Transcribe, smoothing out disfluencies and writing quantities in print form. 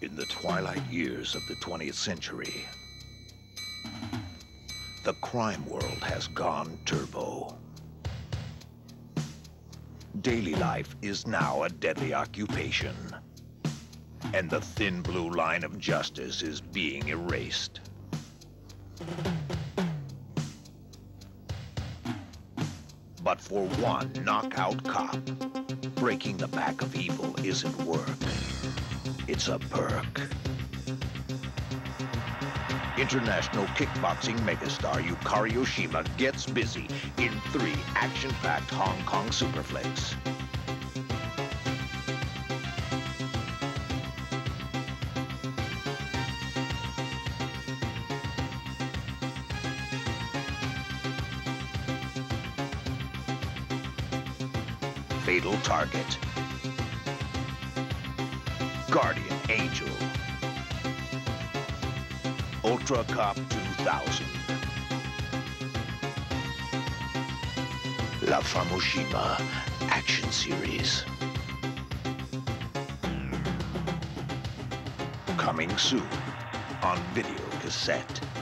In the twilight years of the 20th century, the crime world has gone turbo. Daily life is now a deadly occupation, and the thin blue line of justice is being erased. But for one knockout cop, breaking the back of evil isn't work. It's a perk. International kickboxing megastar Tai Oshima gets busy in 3 action-packed Hong Kong superflicks. Fatal Target, Guardian Angel, Ultra Cop 2000, La Femme Oshima Action Series. Coming soon on video cassette.